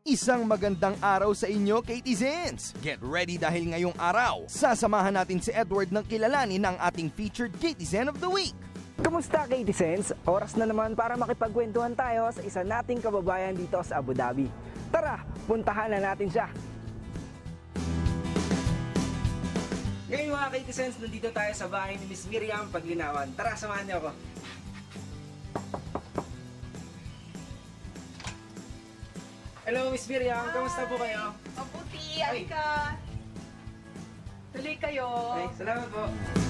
Isang magandang araw sa inyo, Katizens! Get ready dahil ngayong araw, sasamahan natin si Edward ng kilalanin ng ating featured Katizen of the Week. Kumusta, Katizens? Oras na naman para makipagkwentuhan tayo sa isa nating kababayan dito sa Abu Dhabi. Tara, puntahan na natin siya! Ngayon mga Katizens, nandito tayo sa bahay ni Miss Miriam Paglinawan. Tara, samahan niyo ako. Hello, Miss Miriam. Kamusta po kayo? Mabuti, Alika. Tuloy kayo. Ay, salamat po.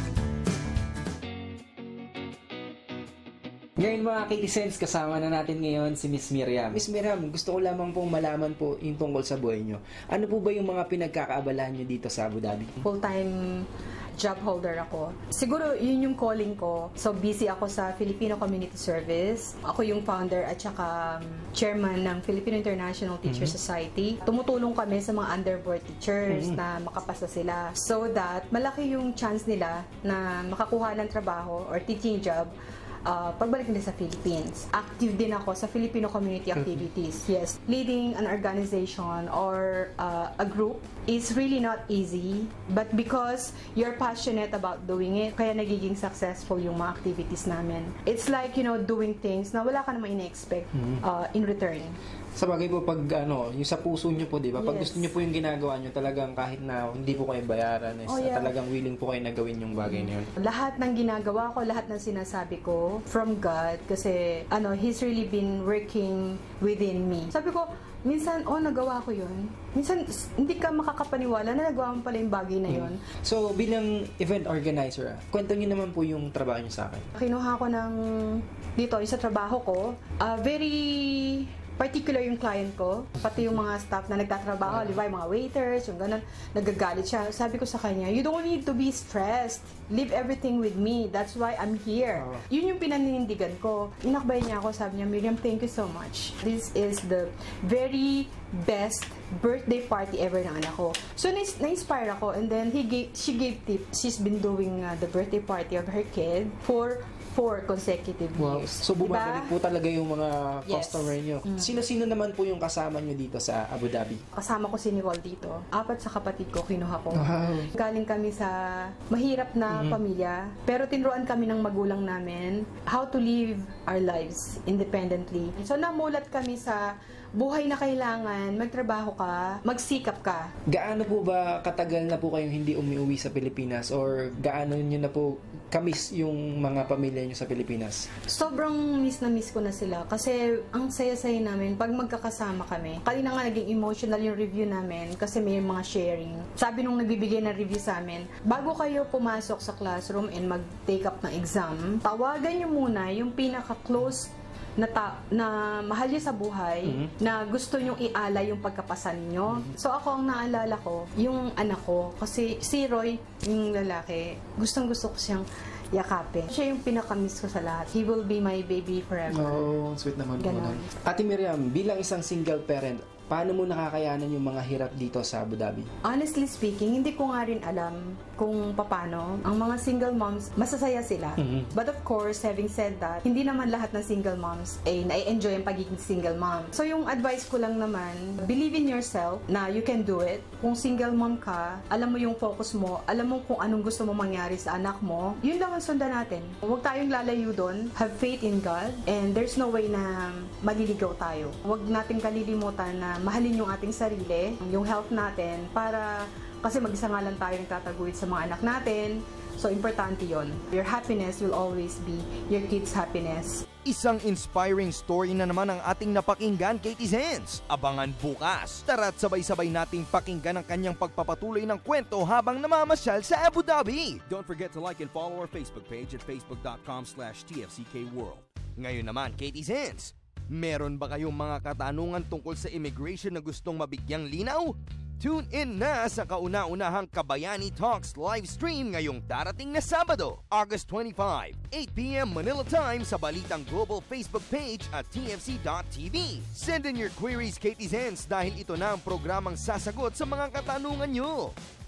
Ngayon mga Katizens, kasama na natin ngayon si Miss Miriam. Miss Miriam, gusto ko lamang pong malaman po yung tungkol sa buhay nyo. Ano po ba yung mga pinagkakaabalahan nyo dito sa Abu Dhabi? Full-time job holder ako. Siguro yun yung calling ko. So busy ako sa Filipino Community Service. Ako yung founder at saka chairman ng Filipino International Teacher Society. Tumutulong kami sa mga underboard teachers na makapasa sila so that malaki yung chance nila na makakuha ng trabaho or teaching job pagbalik nila sa Philippines. Active din ako sa Filipino community activities. Yes, leading an organization or a group is really not easy, but because you're passionate about doing it, kaya nagiging successful yung mga activities namin. It's like, you know, doing things na wala ka naman ina-expect in return. Sa bagay po, pag yung sa puso nyo po, di ba? Pag Yes. gusto nyo po yung ginagawa nyo, talagang kahit na hindi po kayo bayaran, talagang willing po kayo na gawin yung bagay na yun. Lahat ng ginagawa ko, lahat ng sinasabi ko from God kasi He's really been working within me. Sabi ko, minsan, nagawa ko yun. Minsan, hindi ka makakapaniwala na nagawa mo pala yung bagay na yun. So, bilang event organizer, kwento nyo naman po yung trabaho nyo sa akin. Kinuha ko ng dito, yung sa trabaho ko, very particular yung client ko, pati yung mga staff na nagtatrabaho, di ba, yung mga waiters, yung ganun, nagagalit siya. Sabi ko sa kanya, you don't need to be stressed. Leave everything with me. That's why I'm here. Yun yung pinaninindigan ko. Inakbay niya ako, sabi niya, Miriam, thank you so much. This is the very best birthday party ever ng anak ko. So, na-inspire ako, and then she gave tips. She's been doing the birthday party of her kid for 4 consecutive years. So, bumabalik po talaga yung mga Yes. customer nyo. Sino-sino naman po yung kasama nyo dito sa Abu Dhabi? Kasama ko si Nicole dito. 4 sa kapatid ko, kinuha ko. Wow. Galing kami sa mahirap na pamilya, pero tinuruan kami ng magulang namin how to live our lives independently. So, namulat kami sa buhay na kailangan, magtrabaho ka, magsikap ka. Gaano po ba katagal na po kayong hindi umuwi sa Pilipinas or gaano nyo na po kamiss yung mga pamilya nyo sa Pilipinas? Sobrang miss na miss ko na sila kasi ang saya-saya namin pag magkakasama kami. Kanina nga naging emotional yung review namin kasi may mga sharing. Sabi nung nagbibigay ng review sa amin, bago kayo pumasok sa classroom and mag-take up ng exam, tawagan nyo muna yung pinaka-close na mahal niyo sa buhay, na gusto nyong ialay yung pagkapasan niyo. So ako, ang naalala ko, yung anak ko, kasi si Roy, yung lalaki, gustong-gusto ko siyang yakapin. Siya yung pinakamiss ko sa lahat. He will be my baby forever. Oh, sweet naman po. Ganon. Ate Miriam, bilang isang single parent, paano mo nakakayanan yung mga hirap dito sa Abu Dhabi? Honestly speaking, hindi ko nga rin alam kung paano. Ang mga single moms, masasaya sila. But of course, having said that, hindi naman lahat ng single moms ay na-enjoy ang pagiging single mom. So yung advice ko lang naman, believe in yourself na you can do it. Kung single mom ka, alam mo yung focus mo, alam mo kung anong gusto mo mangyari sa anak mo, yun lang ang sundan natin. Huwag tayong lalayo doon. Have faith in God and there's no way na maliligaw tayo. Huwag natin kalilimutan na mahalin yung ating sarili, yung health natin, para kasi mag-isa nga lang tayo nagtataguyod sa mga anak natin. So, importante yon. Your happiness will always be your kids' happiness. Isang inspiring story na naman ang ating napakinggan, Katizens. Abangan bukas. Tara't sabay-sabay nating pakinggan ang kanyang pagpapatuloy ng kwento habang namamasyal sa Abu Dhabi. Don't forget to like and follow our Facebook page at facebook.com/tfckworld. Ngayon naman, Katizens, meron ba kayong mga katanungan tungkol sa immigration na gustong mabigyang linaw? Tune in na sa kauna-unahang Kabayani Talks live stream ngayong darating na Sabado, August 25, 8 p.m. Manila time sa Balitang Global Facebook page at tfc.tv. Send in your queries, Katizens, dahil ito na ang programang sasagot sa mga katanungan nyo.